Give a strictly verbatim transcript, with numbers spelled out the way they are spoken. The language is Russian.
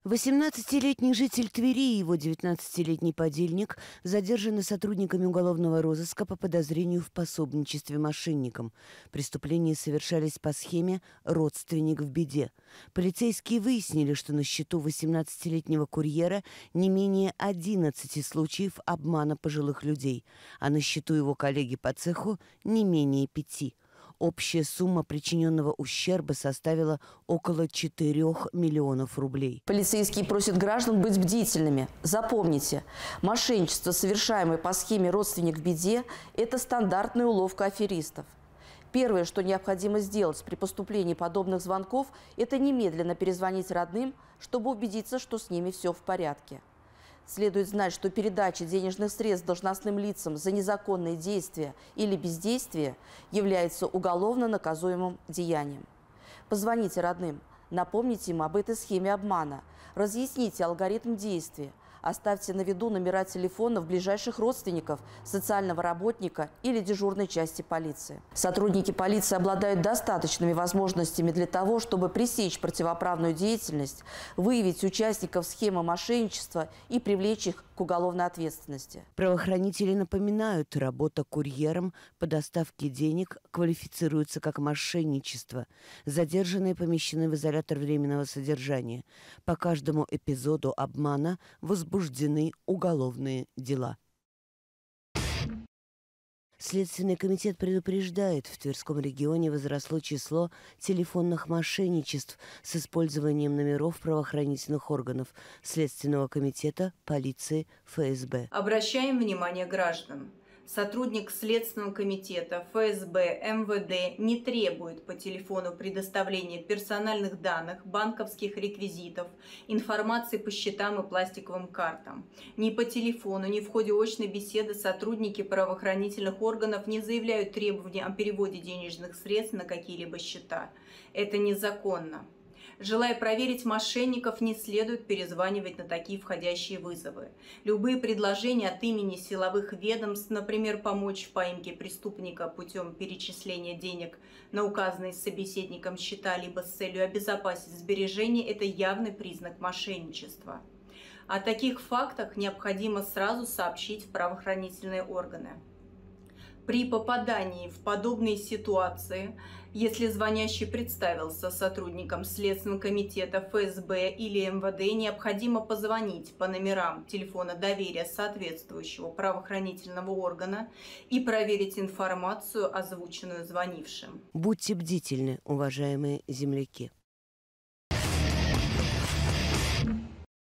восемнадцатилетний житель Твери и его девятнадцатилетний подельник задержаны сотрудниками уголовного розыска по подозрению в пособничестве мошенникам. Преступления совершались по схеме «родственник в беде». Полицейские выяснили, что на счету восемнадцатилетнего курьера не менее одиннадцати случаев обмана пожилых людей, а на счету его коллеги по цеху не менее пяти. Общая сумма причиненного ущерба составила около четырёх миллионов рублей. Полицейские просят граждан быть бдительными. Запомните, мошенничество, совершаемое по схеме «родственник в беде», это стандартная уловка аферистов. Первое, что необходимо сделать при поступлении подобных звонков, это немедленно перезвонить родным, чтобы убедиться, что с ними все в порядке. Следует знать, что передача денежных средств должностным лицам за незаконные действия или бездействие является уголовно наказуемым деянием. Позвоните родным, напомните им об этой схеме обмана, разъясните алгоритм действия, оставьте на виду номера телефонов ближайших родственников, социального работника или дежурной части полиции. Сотрудники полиции обладают достаточными возможностями для того, чтобы пресечь противоправную деятельность, выявить участников схемы мошенничества и привлечь их к уголовной ответственности. Правоохранители напоминают, работа курьером по доставке денег квалифицируется как мошенничество. Задержанные помещены в изолятор временного содержания. По каждому эпизоду обмана возбуждены возбуждены уголовные дела. Следственный комитет предупреждает, в Тверском регионе возросло число телефонных мошенничеств с использованием номеров правоохранительных органов Следственного комитета, полиции, эф эс бэ. Обращаем внимание граждан. Сотрудник Следственного комитета, эф эс бэ, эм вэ дэ не требует по телефону предоставления персональных данных, банковских реквизитов, информации по счетам и пластиковым картам. Ни по телефону, ни в ходе очной беседы сотрудники правоохранительных органов не заявляют требования о переводе денежных средств на какие-либо счета. Это незаконно. Желая проверить мошенников, не следует перезванивать на такие входящие вызовы. Любые предложения от имени силовых ведомств, например, помочь в поимке преступника путем перечисления денег на указанные собеседником счета, либо с целью обезопасить сбережения, это явный признак мошенничества. О таких фактах необходимо сразу сообщить в правоохранительные органы. При попадании в подобные ситуации, если звонящий представился сотрудником Следственного комитета, эф эс бэ или эм вэ дэ, необходимо позвонить по номерам телефона доверия соответствующего правоохранительного органа и проверить информацию, озвученную звонившим. Будьте бдительны, уважаемые земляки.